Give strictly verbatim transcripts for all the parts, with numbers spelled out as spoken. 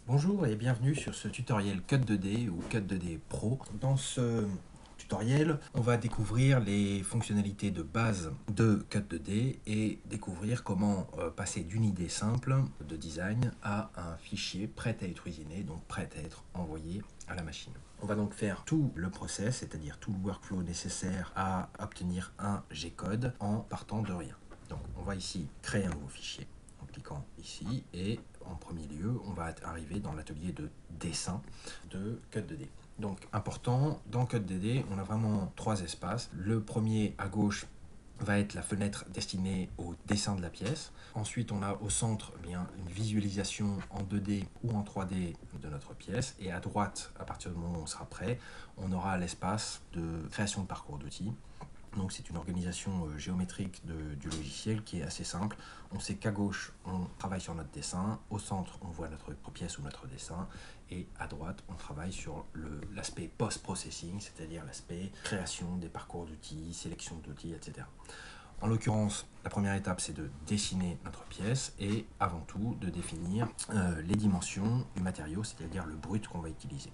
Bonjour et bienvenue sur ce tutoriel Cut deux D ou Cut deux D Pro. Dans ce tutoriel, on va découvrir les fonctionnalités de base de Cut deux D et découvrir comment euh, passer d'une idée simple de design à un fichier prêt à être usiné, donc prêt à être envoyé à la machine. On va donc faire tout le process, c'est-à-dire tout le workflow nécessaire à obtenir un G-code en partant de rien. Donc on va ici créer un nouveau fichier en cliquant ici et en premier lieu on va arriver dans l'atelier de dessin de Cut deux D. Donc important, dans Cut deux D on a vraiment trois espaces. Le premier à gauche va être la fenêtre destinée au dessin de la pièce. Ensuite, on a au centre eh bien, une visualisation en deux D ou en trois D de notre pièce. Et à droite, à partir du moment où on sera prêt, on aura l'espace de création de parcours d'outils. Donc c'est une organisation euh, géométrique de, du logiciel qui est assez simple. On sait qu'à gauche, on travaille sur notre dessin, au centre, on voit notre pièce ou notre dessin, et à droite, on travaille sur l'aspect post-processing, c'est-à-dire l'aspect création des parcours d'outils, sélection d'outils, et cetera. En l'occurrence, la première étape, c'est de dessiner notre pièce et avant tout de définir euh, les dimensions du matériau, c'est-à-dire le brut qu'on va utiliser.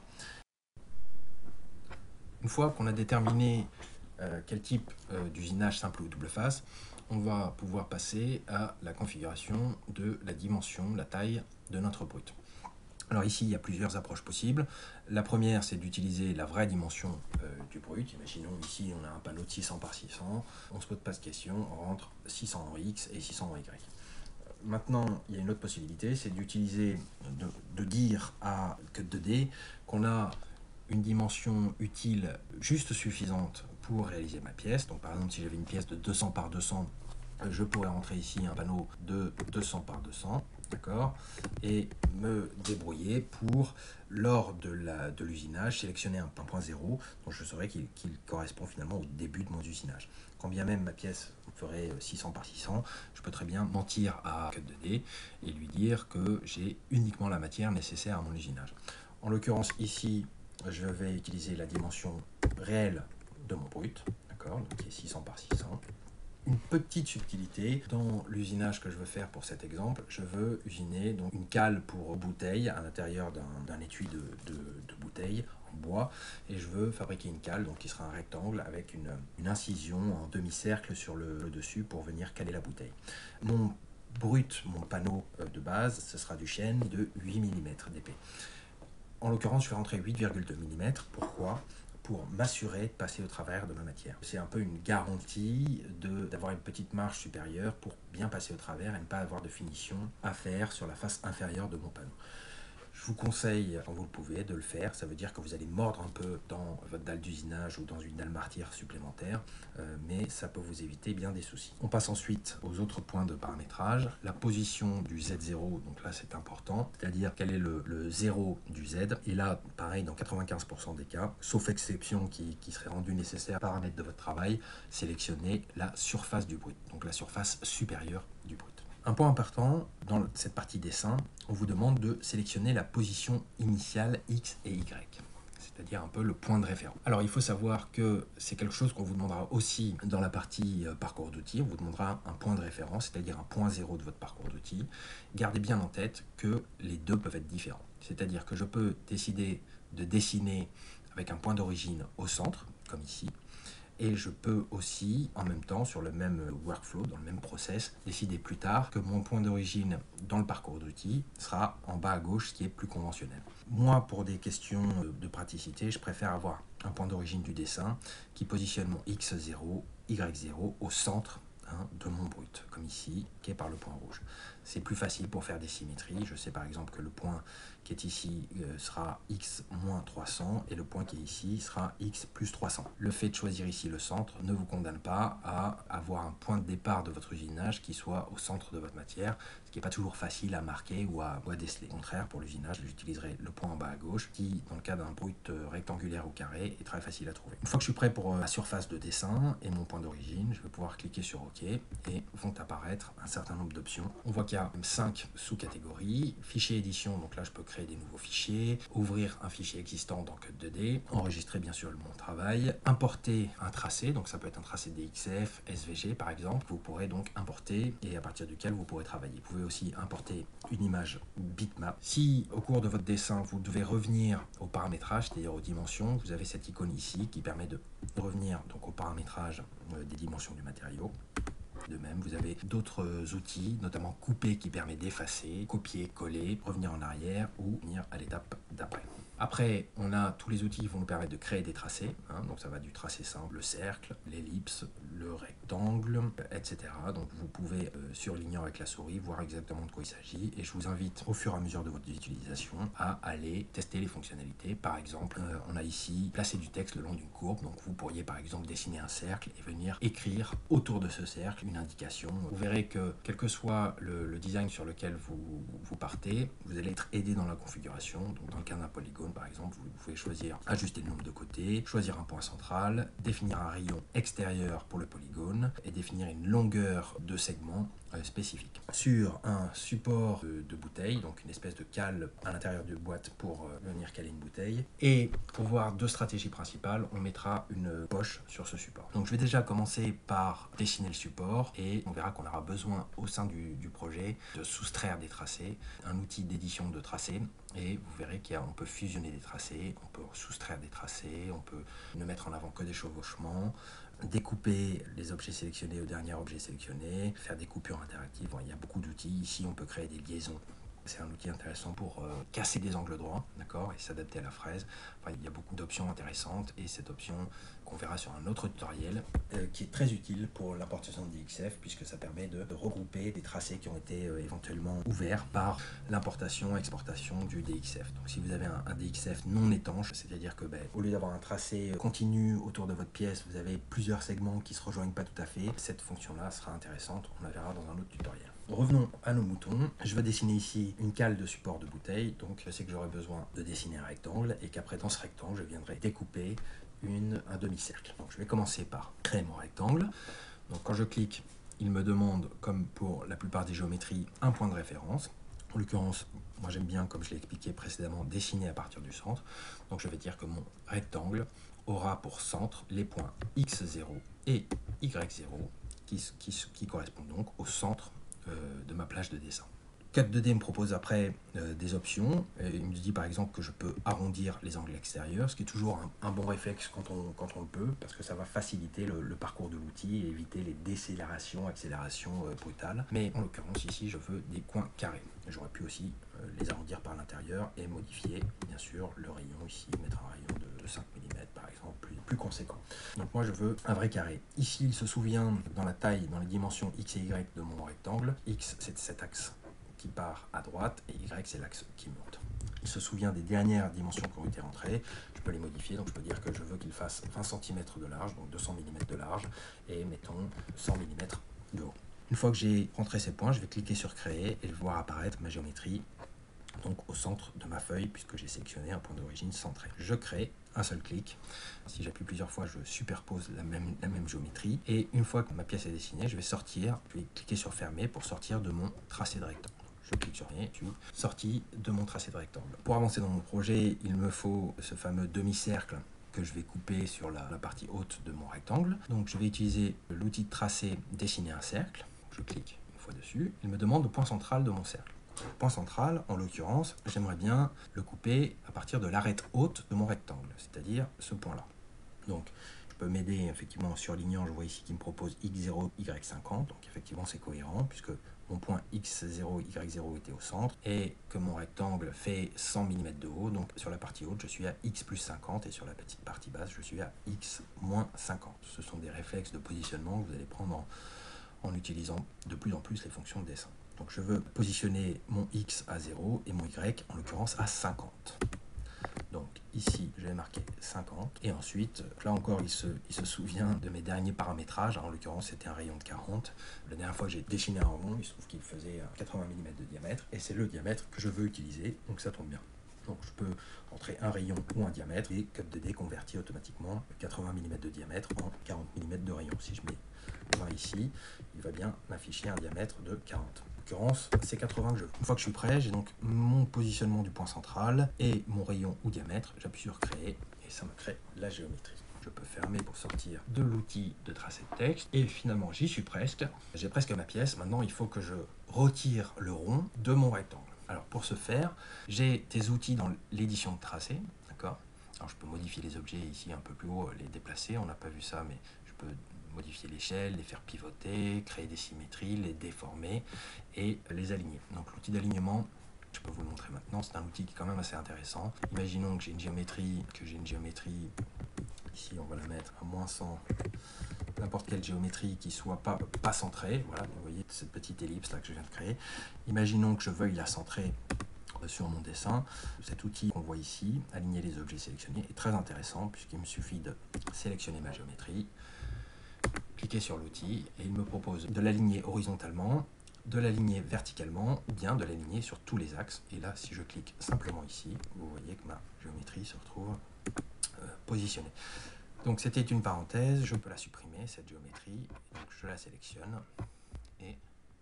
Une fois qu'on a déterminé Euh, quel type euh, d'usinage simple ou double face, on va pouvoir passer à la configuration de la dimension, la taille de notre brut. Alors ici, il y a plusieurs approches possibles. La première, c'est d'utiliser la vraie dimension euh, du brut. Imaginons ici, on a un panneau de six cents par six cents. On ne se pose pas de question, on rentre six cents en X et six cents en Y. Maintenant, il y a une autre possibilité, c'est d'utiliser, de, de dire à Cut deux D qu'on a une dimension utile juste suffisante pour réaliser ma pièce. Donc par exemple, si j'avais une pièce de deux cents par deux cents, je pourrais rentrer ici un panneau de deux cents par deux cents, d'accord, et me débrouiller pour, lors de l'usinage, sélectionner un, un point zéro, dont je saurais qu'il qu'il correspond finalement au début de mon usinage. Quand bien même ma pièce ferait six cents par six cents, je peux très bien mentir à Cut deux D et lui dire que j'ai uniquement la matière nécessaire à mon usinage. En l'occurrence ici, je vais utiliser la dimension réelle de mon brut, d'accord, donc qui est six cents par six cents. Une petite subtilité, dans l'usinage que je veux faire pour cet exemple, je veux usiner donc une cale pour bouteille à l'intérieur d'un étui de, de, de bouteille en bois, et je veux fabriquer une cale donc qui sera un rectangle avec une, une incision en demi-cercle sur le, le dessus pour venir caler la bouteille. Mon brut, mon panneau de base, ce sera du chêne de huit millimètres d'épais. En l'occurrence, je vais rentrer huit virgule deux millimètres. Pourquoi ? Pour m'assurer de passer au travers de ma matière. C'est un peu une garantie d'avoir une petite marge supérieure pour bien passer au travers et ne pas avoir de finition à faire sur la face inférieure de mon panneau. Je vous conseille, quand vous le pouvez, de le faire. Ça veut dire que vous allez mordre un peu dans votre dalle d'usinage ou dans une dalle martyre supplémentaire, euh, mais ça peut vous éviter bien des soucis. On passe ensuite aux autres points de paramétrage. La position du Z zéro, donc là c'est important, c'est-à-dire quel est le, le zéro du Z. Et là, pareil, dans quatre-vingt-quinze pour cent des cas, sauf exception qui, qui serait rendue nécessaire par paramètre de votre travail, sélectionnez la surface du brut, donc la surface supérieure du brut. Un point important, dans cette partie dessin, on vous demande de sélectionner la position initiale X et Y, c'est-à-dire un peu le point de référence. Alors il faut savoir que c'est quelque chose qu'on vous demandera aussi dans la partie parcours d'outils. On vous demandera un point de référence, c'est-à-dire un point zéro de votre parcours d'outils. Gardez bien en tête que les deux peuvent être différents. C'est-à-dire que je peux décider de dessiner avec un point d'origine au centre, comme ici, et je peux aussi, en même temps, sur le même workflow, dans le même process, décider plus tard que mon point d'origine dans le parcours d'outils sera en bas à gauche, ce qui est plus conventionnel. Moi, pour des questions de praticité, je préfère avoir un point d'origine du dessin qui positionne mon X zéro, Y zéro au centre hein, de mon brut, comme ici, qui est par le point rouge. C'est plus facile pour faire des symétries. Je sais par exemple que le point qui est ici euh, sera X moins trois cents et le point qui est ici sera X plus trois cents. Le fait de choisir ici le centre ne vous condamne pas à avoir un point de départ de votre usinage qui soit au centre de votre matière, ce qui n'est pas toujours facile à marquer ou à, ou à déceler. Au contraire, pour l'usinage, j'utiliserai le point en bas à gauche qui, dans le cas d'un brut rectangulaire ou carré, est très facile à trouver. Une fois que je suis prêt pour la surface de dessin et mon point d'origine, je vais pouvoir cliquer sur OK et vont apparaître apparaître un certain nombre d'options. On voit qu'il y a cinq sous-catégories. Fichier édition, donc là je peux créer des nouveaux fichiers, ouvrir un fichier existant dans Cut deux D, enregistrer bien sûr mon travail, importer un tracé, donc ça peut être un tracé D X F, S V G par exemple, que vous pourrez donc importer et à partir duquel vous pourrez travailler. Vous pouvez aussi importer une image bitmap. Si au cours de votre dessin vous devez revenir au paramétrage, c'est-à-dire aux dimensions, vous avez cette icône ici qui permet de revenir donc au paramétrage euh, des dimensions du matériau. De même, vous avez d'autres outils, notamment couper qui permet d'effacer, copier, coller, revenir en arrière ou venir à l'étape d'après. Après, on a tous les outils qui vont nous permettre de créer des tracés. Hein, donc ça va du tracé simple, le cercle, l'ellipse, le rectangle, et cetera. Donc vous pouvez, euh, surlignant avec la souris, voir exactement de quoi il s'agit. Et je vous invite, au fur et à mesure de votre utilisation, à aller tester les fonctionnalités. Par exemple, euh, on a ici placé du texte le long d'une courbe. Donc vous pourriez par exemple dessiner un cercle et venir écrire autour de ce cercle une indication. Vous verrez que quel que soit le, le design sur lequel vous, vous partez, vous allez être aidé dans la configuration. Donc dans le cas d'un polygone, par exemple, vous pouvez choisir ajuster le nombre de côtés, choisir un point central, définir un rayon extérieur pour le polygone et définir une longueur de segment euh, spécifique. Sur un support de, de bouteille, donc une espèce de cale à l'intérieur de boîte pour euh, venir caler une bouteille. Et pour voir deux stratégies principales, on mettra une poche sur ce support. Donc je vais déjà commencer par dessiner le support et on verra qu'on aura besoin au sein du, du projet de soustraire des tracés, un outil d'édition de tracés. Et vous verrez qu'on peut fusionner des tracés, on peut soustraire des tracés, on peut ne mettre en avant que des chevauchements, découper les objets sélectionnés au dernier objet sélectionné, faire des coupures interactives. Bon, il y a beaucoup d'outils. Ici, on peut créer des liaisons. C'est un outil intéressant pour euh, casser des angles droits, d'accord, et s'adapter à la fraise. Enfin, il y a beaucoup d'options intéressantes et cette option qu'on verra sur un autre tutoriel euh, qui est très utile pour l'importation de D X F puisque ça permet de, de regrouper des tracés qui ont été euh, éventuellement ouverts par l'importation exportation du D X F. Donc si vous avez un, un D X F non étanche, c'est-à-dire que ben, au lieu d'avoir un tracé continu autour de votre pièce, vous avez plusieurs segments qui se rejoignent pas tout à fait, cette fonction-là sera intéressante, on la verra dans un autre tutoriel. Revenons à nos moutons. Je vais dessiner ici une cale de support de bouteille. Donc je sais que j'aurai besoin de dessiner un rectangle et qu'après dans ce rectangle, je viendrai découper une, un demi-cercle. Donc je vais commencer par créer mon rectangle. Donc quand je clique, il me demande, comme pour la plupart des géométries, un point de référence. En l'occurrence, moi j'aime bien, comme je l'ai expliqué précédemment, dessiner à partir du centre. Donc je vais dire que mon rectangle aura pour centre les points x zéro et y zéro qui, qui, qui correspondent donc au centre de ma plage de dessin. Cut deux D me propose après euh, des options. Et il me dit par exemple que je peux arrondir les angles extérieurs, ce qui est toujours un, un bon réflexe quand on, quand on le peut, parce que ça va faciliter le, le parcours de l'outil et éviter les décélérations, accélérations euh, brutales. Mais en l'occurrence ici, je veux des coins carrés. J'aurais pu aussi euh, les arrondir par l'intérieur et modifier bien sûr le rayon ici, mettre un rayon de cinq millimètres par exemple, plus, plus conséquent. Donc moi je veux un vrai carré. Ici il se souvient dans la taille, dans les dimensions x et y de mon rectangle. X c'est cet axe qui part à droite et y c'est l'axe qui monte. Il se souvient des dernières dimensions qui ont été rentrées. Je peux les modifier, donc je peux dire que je veux qu'il fasse vingt centimètres de large, donc deux cents millimètres de large, et mettons cent millimètres de haut. Une fois que j'ai rentré ces points, je vais cliquer sur créer et voir apparaître ma géométrie donc au centre de ma feuille puisque j'ai sélectionné un point d'origine centré. Je crée un seul clic. Si j'appuie plusieurs fois, je superpose la même, la même géométrie. Et une fois que ma pièce est dessinée, je vais sortir, je vais cliquer sur fermer pour sortir de mon tracé de rectangle. Je clique sur rien, je suis sorti de mon tracé de rectangle. Pour avancer dans mon projet, il me faut ce fameux demi-cercle que je vais couper sur la, la partie haute de mon rectangle. Donc je vais utiliser l'outil de tracé dessiner un cercle. Je clique une fois dessus. Il me demande le point central de mon cercle. Le point central, en l'occurrence, j'aimerais bien le couper à partir de l'arête haute de mon rectangle, c'est-à-dire ce point-là. Donc, je peux m'aider effectivement en surlignant, je vois ici qu'il me propose x zéro, y cinquante, donc effectivement c'est cohérent puisque mon point x zéro, y zéro était au centre et que mon rectangle fait cent millimètres de haut, donc sur la partie haute je suis à x plus cinquante et sur la petite partie basse je suis à x moins cinquante. Ce sont des réflexes de positionnement que vous allez prendre en, en utilisant de plus en plus les fonctions de dessin. Donc je veux positionner mon x à zéro et mon y en l'occurrence à cinquante. Donc ici je vais marquer cinquante et ensuite là encore il se, il se souvient de mes derniers paramétrages. En l'occurrence c'était un rayon de quarante. La dernière fois que j'ai dessiné un rond, il se trouve qu'il faisait quatre-vingts millimètres de diamètre et c'est le diamètre que je veux utiliser, donc ça tombe bien. Donc je peux entrer un rayon ou un diamètre et Cut deux D convertit automatiquement quatre-vingts millimètres de diamètre en quarante millimètres de rayon. Si je mets vingt ici, il va bien m'afficher un diamètre de quarante. En l'occurrence, c'est quatre-vingts que je veux. Une fois que je suis prêt, j'ai donc mon positionnement du point central et mon rayon ou diamètre. J'appuie sur créer et ça me crée la géométrie. Je peux fermer pour sortir de l'outil de tracé de texte. Et finalement, j'y suis presque. J'ai presque ma pièce. Maintenant, il faut que je retire le rond de mon rectangle. Alors pour ce faire, j'ai des outils dans l'édition de tracé, d'accord. Alors je peux modifier les objets ici un peu plus haut, les déplacer, on n'a pas vu ça, mais je peux modifier l'échelle, les faire pivoter, créer des symétries, les déformer et les aligner. Donc l'outil d'alignement, je peux vous le montrer maintenant, c'est un outil qui est quand même assez intéressant. Imaginons que j'ai une géométrie, que j'ai une géométrie, ici on va la mettre à moins cent, n'importe quelle géométrie qui soit pas, pas centrée. Voilà, vous voyez cette petite ellipse là que je viens de créer. Imaginons que je veuille la centrer sur mon dessin. Cet outil qu'on voit ici, aligner les objets sélectionnés, est très intéressant puisqu'il me suffit de sélectionner ma géométrie, cliquer sur l'outil et il me propose de l'aligner horizontalement, de l'aligner verticalement ou bien de l'aligner sur tous les axes. Et là, si je clique simplement ici, vous voyez que ma géométrie se retrouve euh, positionnée. Donc c'était une parenthèse, je peux la supprimer, cette géométrie. Donc je la sélectionne et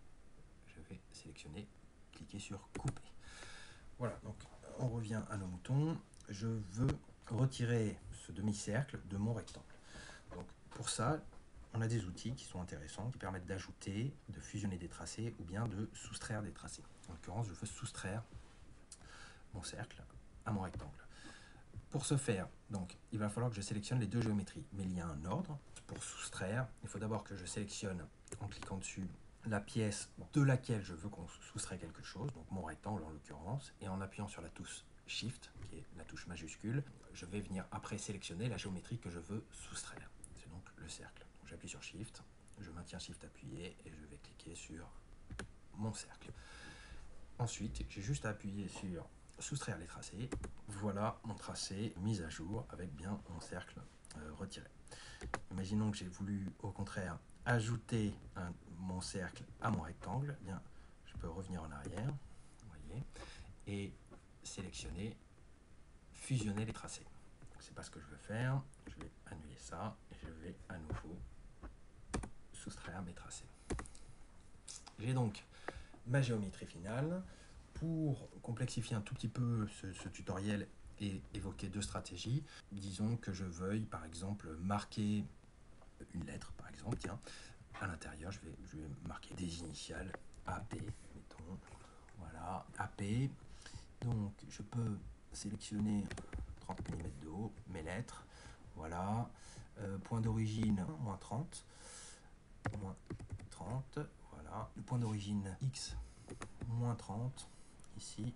je vais sélectionner, cliquer sur couper. Voilà, donc on revient à nos moutons. Je veux retirer ce demi-cercle de mon rectangle. Donc pour ça, on a des outils qui sont intéressants, qui permettent d'ajouter, de fusionner des tracés ou bien de soustraire des tracés. En l'occurrence, je veux soustraire mon cercle à mon rectangle. Pour ce faire, donc, il va falloir que je sélectionne les deux géométries, mais il y a un ordre. Pour soustraire, il faut d'abord que je sélectionne, en cliquant dessus, la pièce de laquelle je veux qu'on soustrait quelque chose, donc mon rectangle en l'occurrence, et en appuyant sur la touche Shift, qui est la touche majuscule, je vais venir après sélectionner la géométrie que je veux soustraire. C'est donc le cercle. J'appuie sur Shift, je maintiens Shift appuyé et je vais cliquer sur mon cercle. Ensuite, j'ai juste à appuyer sur soustraire les tracés. Voilà mon tracé mis à jour avec bien mon cercle euh, retiré. Imaginons que j'ai voulu au contraire ajouter un, mon cercle à mon rectangle. Eh bien, je peux revenir en arrière, vous voyez, et sélectionner, fusionner les tracés. C'est pas ce que je veux faire. Je vais annuler ça et je vais à nouveau soustraire mes tracés. J'ai donc ma géométrie finale. Pour complexifier un tout petit peu ce, ce tutoriel et évoquer deux stratégies, disons que je veuille par exemple marquer une lettre, par exemple, tiens, à l'intérieur, je vais, je vais marquer des initiales A P, mettons, voilà, A P. Donc je peux sélectionner trente millimètres de haut, mes lettres, voilà, euh, point d'origine, moins trente, moins trente, voilà, le point d'origine X, moins trente, ici,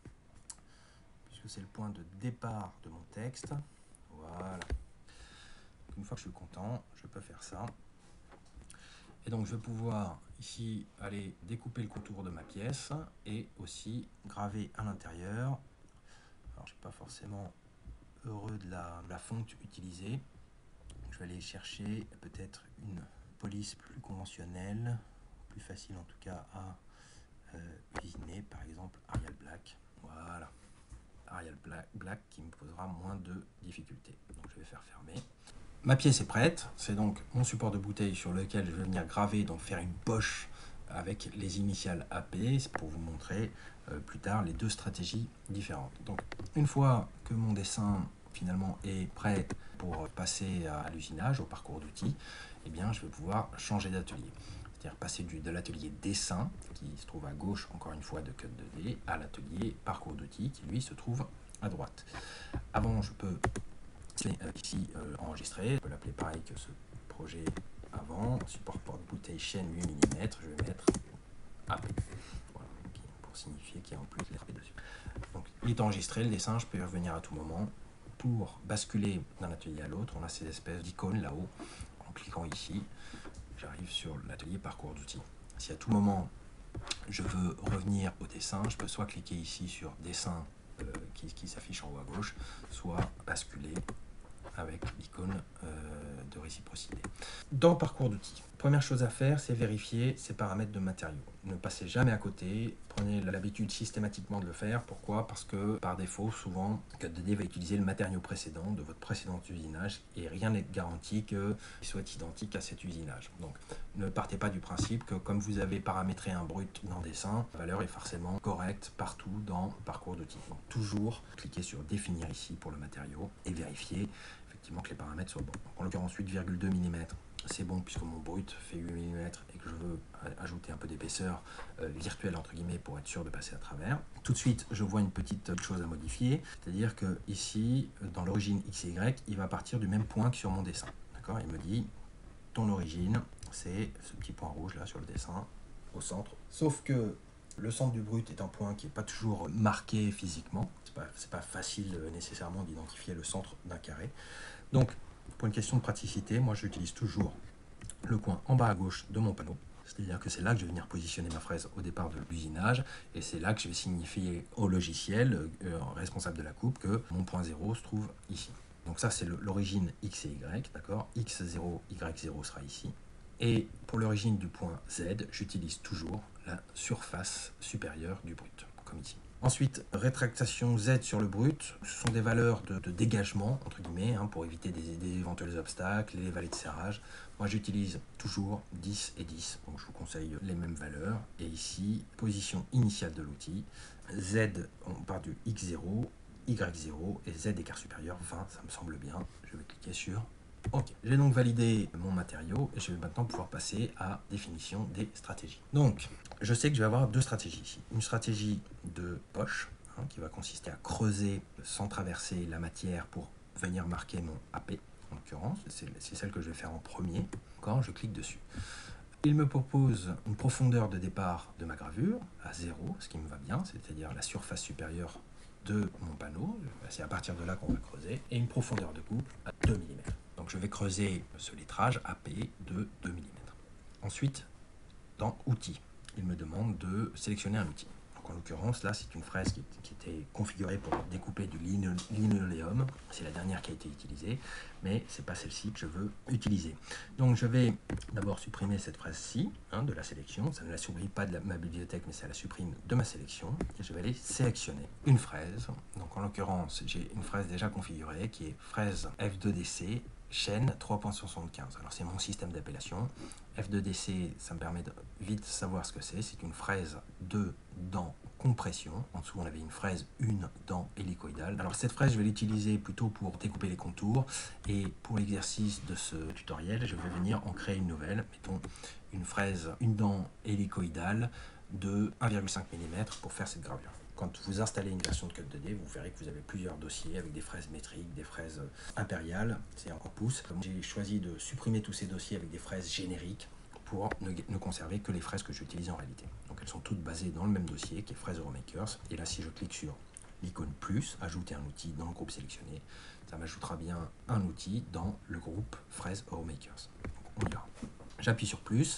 puisque c'est le point de départ de mon texte. Voilà. Une fois que je suis content, je peux faire ça. Et donc je vais pouvoir ici aller découper le contour de ma pièce et aussi graver à l'intérieur. Alors je ne suis pas forcément heureux de la, de la fonte utilisée. Je vais aller chercher peut-être une police plus conventionnelle, plus facile en tout cas à euh, utiliser, par exemple Arial Black. Voilà, Arial Black, Black qui me posera moins de difficultés. Donc je vais faire fermer. Ma pièce est prête, c'est donc mon support de bouteille sur lequel je vais venir graver, donc faire une poche avec les initiales A P, c'est pour vous montrer euh, plus tard les deux stratégies différentes. Donc une fois que mon dessin finalement est prêt pour passer à l'usinage, au parcours d'outils, eh bien je vais pouvoir changer d'atelier. C'est-à-dire passer du, de l'atelier dessin, qui se trouve à gauche, encore une fois, de Cut deux D, à l'atelier parcours d'outils, qui lui se trouve à droite. Avant, je peux ici euh, enregistrer, je peux l'appeler pareil que ce projet avant, support porte-bouteille chaîne huit millimètres, je vais mettre A P, voilà, pour signifier qu'il y a en plus les A P dessus. Donc il est enregistré, le dessin, je peux y revenir à tout moment. Pour basculer d'un atelier à l'autre, on a ces espèces d'icônes là-haut. En cliquant ici, j'arrive sur l'atelier parcours d'outils. Si à tout moment je veux revenir au dessin, je peux soit cliquer ici sur dessin euh, qui, qui s'affiche en haut à gauche, soit basculer avec l'icône euh, de réciprocité. Dans parcours d'outils, Première chose à faire, c'est vérifier ces paramètres de matériaux. Ne passez jamais à côté, prenez l'habitude systématiquement de le faire. Pourquoi? Parce que par défaut, souvent, Cut deux D va utiliser le matériau précédent de votre précédent usinage et rien n'est garanti qu'il soit identique à cet usinage. Donc ne partez pas du principe que comme vous avez paramétré un brut dans Dessin, la valeur est forcément correcte partout dans le parcours d'outils. Donc toujours cliquez sur définir ici pour le matériau et vérifier effectivement que les paramètres soient bons. Donc, en l'occurrence huit virgule deux millimètres. C'est bon puisque mon brut fait huit millimètres et que je veux ajouter un peu d'épaisseur euh, virtuelle entre guillemets pour être sûr de passer à travers. Tout de suite, je vois une petite chose à modifier, c'est-à-dire que ici, dans l'origine X et Y, il va partir du même point que sur mon dessin. D'accord? Il me dit, ton origine, c'est ce petit point rouge là sur le dessin, au centre. Sauf que le centre du brut est un point qui n'est pas toujours marqué physiquement. C'est pas, c'est pas facile euh, nécessairement d'identifier le centre d'un carré. Donc, pour une question de praticité, moi j'utilise toujours le coin en bas à gauche de mon panneau. C'est-à-dire que c'est là que je vais venir positionner ma fraise au départ de l'usinage et c'est là que je vais signifier au logiciel euh, responsable de la coupe que mon point zéro se trouve ici. Donc ça c'est l'origine X et Y, d'accord? X zéro, Y zéro sera ici. Et pour l'origine du point Z, j'utilise toujours la surface supérieure du brut, comme ici. Ensuite, rétractation Z sur le brut, ce sont des valeurs de, de dégagement, entre guillemets, hein, pour éviter des, des éventuels obstacles, les vallées de serrage. Moi, j'utilise toujours dix et dix, donc je vous conseille les mêmes valeurs. Et ici, position initiale de l'outil, Z, on part du X zéro, Y zéro et Z écart supérieur vingt, ça me semble bien. Je vais cliquer sur OK. J'ai donc validé mon matériau et je vais maintenant pouvoir passer à définition des stratégies. Donc, je sais que je vais avoir deux stratégies ici. Une stratégie de poche, hein, qui va consister à creuser sans traverser la matière pour venir marquer mon A P, en l'occurrence. C'est celle que je vais faire en premier quand je clique dessus. Il me propose une profondeur de départ de ma gravure à zéro, ce qui me va bien, c'est-à-dire la surface supérieure de mon panneau. C'est à partir de là qu'on va creuser. Et une profondeur de coupe à deux millimètres. Donc je vais creuser ce lettrage A P de deux millimètres. Ensuite, dans Outils, il me demande de sélectionner un outil. Donc en l'occurrence, là, c'est une fraise qui, qui était configurée pour découper du linoléum. C'est la dernière qui a été utilisée, mais ce n'est pas celle-ci que je veux utiliser. Donc je vais d'abord supprimer cette fraise-ci, hein, de la sélection. Ça ne la supprime pas de la, ma bibliothèque, mais ça la supprime de ma sélection. Et je vais aller sélectionner une fraise. Donc en l'occurrence, j'ai une fraise déjà configurée qui est fraise F deux D C chaîne trois point soixante-quinze. Alors c'est mon système d'appellation. F deux D C, ça me permet de vite savoir ce que c'est. C'est une fraise deux dents compression. En dessous, on avait une fraise une dent hélicoïdale. Alors cette fraise, je vais l'utiliser plutôt pour découper les contours. Et pour l'exercice de ce tutoriel, je vais venir en créer une nouvelle. Mettons une fraise une dent hélicoïdale de un virgule cinq millimètres pour faire cette gravure. Quand vous installez une version de Cut deux D, vous verrez que vous avez plusieurs dossiers avec des fraises métriques, des fraises impériales, c'est en pouces. J'ai choisi de supprimer tous ces dossiers avec des fraises génériques pour ne, ne conserver que les fraises que j'utilise en réalité. Donc elles sont toutes basées dans le même dossier qui est Fraise Euromakers. Et là, si je clique sur l'icône plus, ajouter un outil dans le groupe sélectionné, ça m'ajoutera bien un outil dans le groupe Fraise Euromakers. On y va. J'appuie sur plus.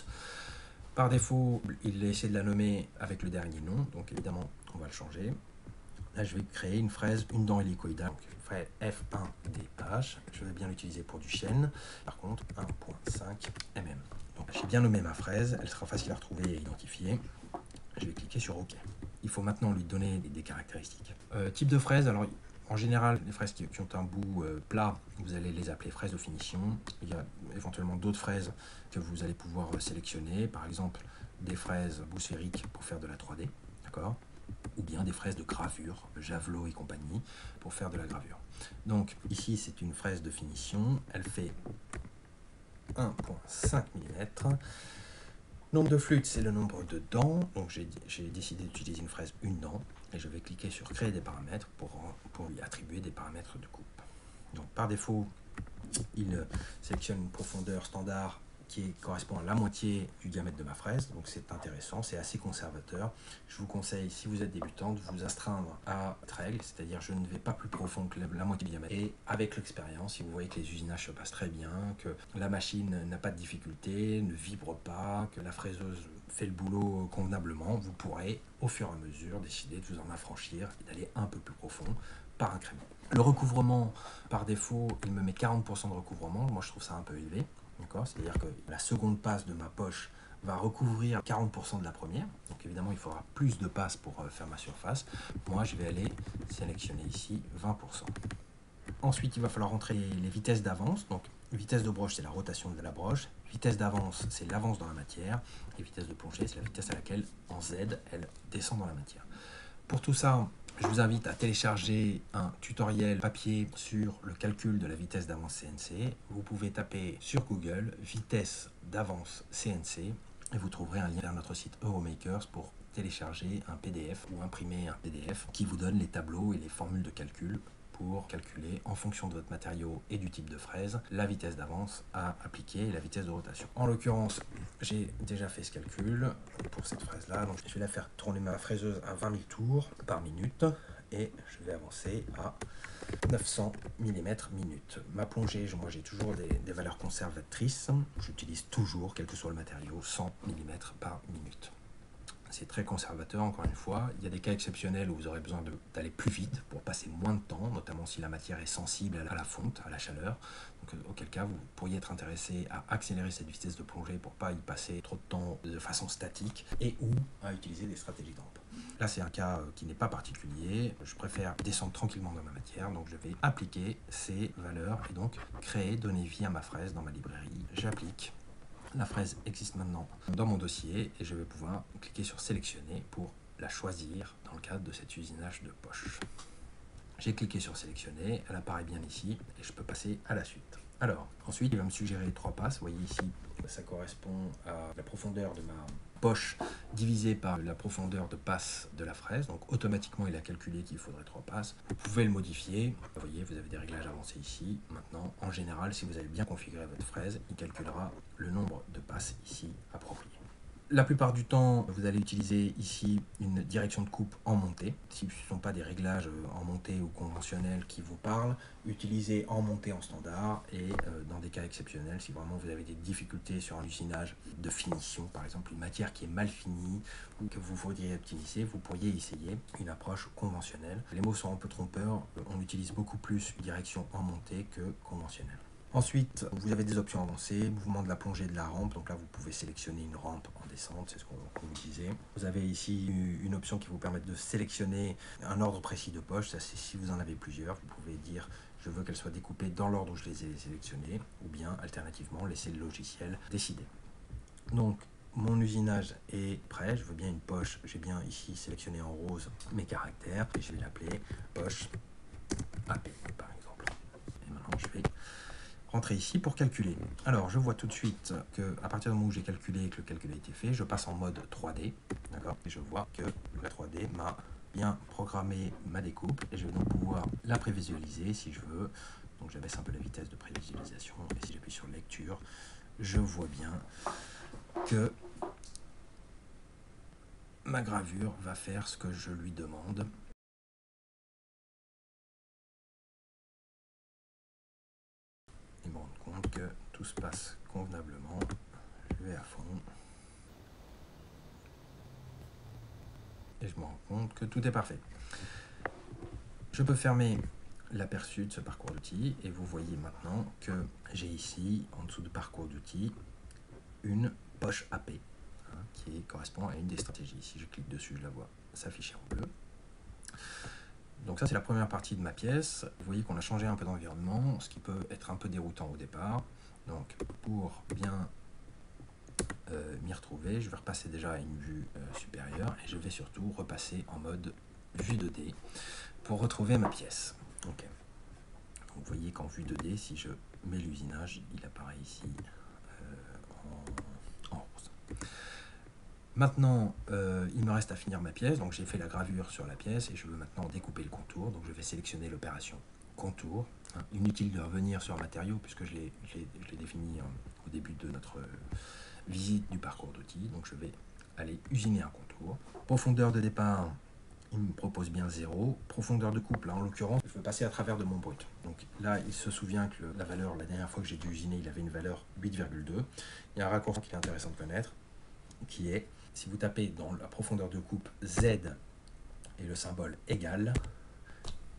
Par défaut, il essaie de la nommer avec le dernier nom, donc évidemment, on va le changer. Là, je vais créer une fraise, une dent hélicoïdale, donc fraise F un D H. Je vais bien l'utiliser pour du chêne, par contre, un virgule cinq millimètres. Donc, j'ai bien nommé ma fraise, elle sera facile à retrouver et à identifier. Je vais cliquer sur OK. Il faut maintenant lui donner des, des caractéristiques. Euh, type de fraise, alors en général, les fraises qui, qui ont un bout euh, plat, vous allez les appeler fraises de finition. Il y a éventuellement d'autres fraises que vous allez pouvoir sélectionner, par exemple des fraises bout sphérique pour faire de la trois D, d'accord, ou bien des fraises de gravure, Javelot et compagnie, pour faire de la gravure. Donc ici, c'est une fraise de finition, elle fait un virgule cinq millimètres. Nombre de flûtes, c'est le nombre de dents, donc j'ai décidé d'utiliser une fraise une dent, et je vais cliquer sur créer des paramètres pour, pour lui attribuer des paramètres de coupe. Donc par défaut, il sélectionne une profondeur standard qui correspond à la moitié du diamètre de ma fraise, donc c'est intéressant, c'est assez conservateur. Je vous conseille, si vous êtes débutant, de vous astreindre à cette règle, c'est-à-dire je ne vais pas plus profond que la, la moitié du diamètre. Et avec l'expérience, si vous voyez que les usinages se passent très bien, que la machine n'a pas de difficulté, ne vibre pas, que la fraiseuse fait le boulot convenablement, vous pourrez au fur et à mesure décider de vous en affranchir et d'aller un peu plus profond par incrément. Le recouvrement, par défaut, il me met quarante pour cent de recouvrement, moi je trouve ça un peu élevé. C'est-à-dire que la seconde passe de ma poche va recouvrir quarante pour cent de la première. Donc évidemment, il faudra plus de passes pour euh, faire ma surface. Moi, je vais aller sélectionner ici vingt pour cent. Ensuite, il va falloir rentrer les vitesses d'avance. Donc, vitesse de broche, c'est la rotation de la broche. Vitesse d'avance, c'est l'avance dans la matière. Et vitesse de plongée, c'est la vitesse à laquelle, en Z, elle descend dans la matière. Pour tout ça, je vous invite à télécharger un tutoriel papier sur le calcul de la vitesse d'avance C N C. Vous pouvez taper sur Google « vitesse d'avance C N C » et vous trouverez un lien vers notre site Euromakers pour télécharger un P D F ou imprimer un P D F qui vous donne les tableaux et les formules de calcul pour calculer, en fonction de votre matériau et du type de fraise, la vitesse d'avance à appliquer et la vitesse de rotation. En l'occurrence, j'ai déjà fait ce calcul pour cette fraise-là. Donc, je vais la faire tourner ma fraiseuse à vingt mille tours par minute et je vais avancer à neuf cents millimètres minute. Ma plongée, moi j'ai toujours des, des valeurs conservatrices. J'utilise toujours, quel que soit le matériau, cent millimètres par minute. C'est très conservateur, encore une fois. Il y a des cas exceptionnels où vous aurez besoin d'aller plus vite pour passer moins de temps, notamment si la matière est sensible à la fonte, à la chaleur. Donc, euh, auquel cas, vous pourriez être intéressé à accélérer cette vitesse de plongée pour ne pas y passer trop de temps de façon statique et ou à utiliser des stratégies de rampe. Là, c'est un cas qui n'est pas particulier. Je préfère descendre tranquillement dans ma matière, donc je vais appliquer ces valeurs et donc créer, donner vie à ma fraise dans ma librairie. J'applique. La fraise existe maintenant dans mon dossier et je vais pouvoir cliquer sur sélectionner pour la choisir dans le cadre de cet usinage de poche. J'ai cliqué sur sélectionner, elle apparaît bien ici et je peux passer à la suite. Alors, ensuite, il va me suggérer trois passes. Vous voyez ici, ça correspond à la profondeur de ma poche divisée par la profondeur de passe de la fraise. Donc, automatiquement, il a calculé qu'il faudrait trois passes. Vous pouvez le modifier. Vous voyez, vous avez des réglages avancés ici. Maintenant, en général, si vous avez bien configuré votre fraise, il calculera le nombre de passes ici approprié. La plupart du temps, vous allez utiliser ici une direction de coupe en montée. Si ce ne sont pas des réglages en montée ou conventionnels qui vous parlent, utilisez en montée en standard et euh, dans des cas exceptionnels, si vraiment vous avez des difficultés sur un usinage de finition, par exemple une matière qui est mal finie ou que vous voudriez optimiser, vous pourriez essayer une approche conventionnelle. Les mots sont un peu trompeurs, on utilise beaucoup plus une direction en montée que conventionnelle. Ensuite, vous avez des options avancées, mouvement de la plongée et de la rampe. Donc là, vous pouvez sélectionner une rampe en descente, c'est ce qu'on qu utilisait. Vous avez ici une option qui vous permet de sélectionner un ordre précis de poche. Ça, c'est si vous en avez plusieurs. Vous pouvez dire je veux qu'elles soient découpées dans l'ordre où je les ai sélectionnées, ou bien alternativement laisser le logiciel décider. Donc, mon usinage est prêt. Je veux bien une poche. J'ai bien ici sélectionné en rose mes caractères et je vais l'appeler poche A P par exemple. Et maintenant, je vais rentrer ici pour calculer. Alors, je vois tout de suite que à partir du moment où j'ai calculé et que le calcul a été fait, je passe en mode trois D, d'accord, et je vois que le trois D m'a bien programmé ma découpe et je vais donc pouvoir la prévisualiser si je veux. Donc, j'abaisse un peu la vitesse de prévisualisation et si j'appuie sur lecture, je vois bien que ma gravure va faire ce que je lui demande. Et me rendre compte que tout se passe convenablement. Je vais à fond. Et je me rends compte que tout est parfait. Je peux fermer l'aperçu de ce parcours d'outils et vous voyez maintenant que j'ai ici, en dessous de parcours d'outils, une poche A P hein, qui correspond à une des stratégies. Si je clique dessus, je la vois s'afficher en bleu. Donc ça, c'est la première partie de ma pièce. Vous voyez qu'on a changé un peu d'environnement, ce qui peut être un peu déroutant au départ. Donc pour bien euh, m'y retrouver, je vais repasser déjà à une vue euh, supérieure et je vais surtout repasser en mode vue deux D pour retrouver ma pièce. Okay. Donc, vous voyez qu'en vue deux D, si je mets l'usinage, il apparaît ici euh, en, en rose. Maintenant, euh, il me reste à finir ma pièce, donc j'ai fait la gravure sur la pièce et je veux maintenant découper le contour, donc je vais sélectionner l'opération contour. Hein, inutile de revenir sur un matériau puisque je l'ai défini hein, au début de notre euh, visite du parcours d'outils, donc je vais aller usiner un contour. Profondeur de départ, il me propose bien zéro. Profondeur de coupe, là en l'occurrence, je veux passer à travers de mon brut. Donc là, il se souvient que le, la valeur, la dernière fois que j'ai dû usiner, il avait une valeur huit virgule deux. Il y a un raccourci qui est intéressant de connaître, qui est, si vous tapez dans la profondeur de coupe Z et le symbole égal,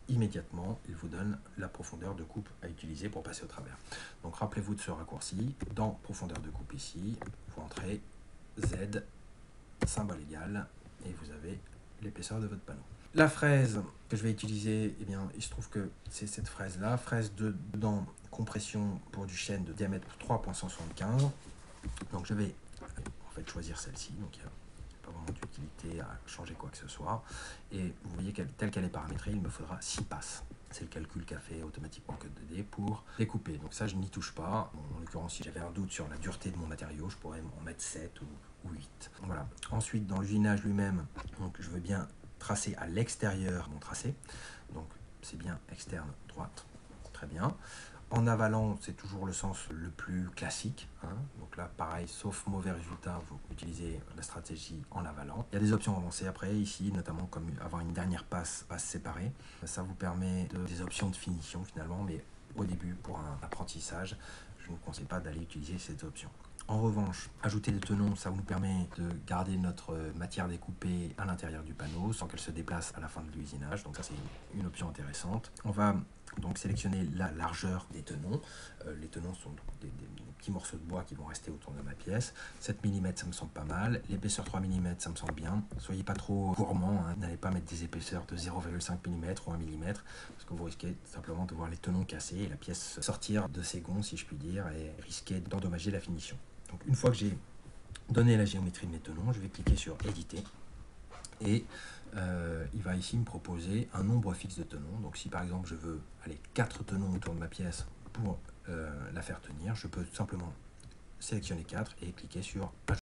immédiatement, il vous donne la profondeur de coupe à utiliser pour passer au travers. Donc rappelez-vous de ce raccourci. Dans profondeur de coupe ici, vous entrez Z, symbole égal, et vous avez l'épaisseur de votre panneau. La fraise que je vais utiliser, eh bien, il se trouve que c'est cette fraise-là, fraise de dans compression pour du chêne de diamètre trois virgule cent soixante-quinze. Donc je vais en fait choisir celle-ci. Donc il n'y a pas vraiment d'utilité à changer quoi que ce soit. Et vous voyez qu'elle, telle qu'elle est paramétrée, il me faudra six passes. C'est le calcul qu'a fait automatiquement Code deux D pour découper. Donc ça, je n'y touche pas. Bon, en l'occurrence, si j'avais un doute sur la dureté de mon matériau, je pourrais en mettre sept ou, ou huit. Voilà. Ensuite, dans l'usinage lui-même, donc je veux bien tracer à l'extérieur mon tracé. Donc c'est bien externe droite. Très bien. En avalant, c'est toujours le sens le plus classique. Hein. Donc là, pareil, sauf mauvais résultat, vous utilisez la stratégie en avalant. Il y a des options avancées après, ici, notamment comme avoir une dernière passe, passe séparée. Ça vous permet de, des options de finition finalement, mais au début, pour un apprentissage, je ne vous conseille pas d'aller utiliser cette option. En revanche, ajouter des tenons, ça nous permet de garder notre matière découpée à l'intérieur du panneau sans qu'elle se déplace à la fin de l'usinage. Donc ça, c'est une option intéressante. On va donc sélectionner la largeur des tenons. Euh, les tenons sont des, des, des petits morceaux de bois qui vont rester autour de ma pièce. sept millimètres, ça me semble pas mal. L'épaisseur trois millimètres, ça me semble bien. Soyez pas trop gourmand, hein. N'allez pas mettre des épaisseurs de zéro virgule cinq millimètres ou un millimètre, parce que vous risquez simplement de voir les tenons casser et la pièce sortir de ses gonds, si je puis dire, et risquer d'endommager la finition. Donc une fois que j'ai donné la géométrie de mes tenons, je vais cliquer sur éditer et euh, il va ici me proposer un nombre fixe de tenons. Donc si par exemple je veux aller quatre tenons autour de ma pièce pour euh, la faire tenir, je peux simplement sélectionner quatre et cliquer sur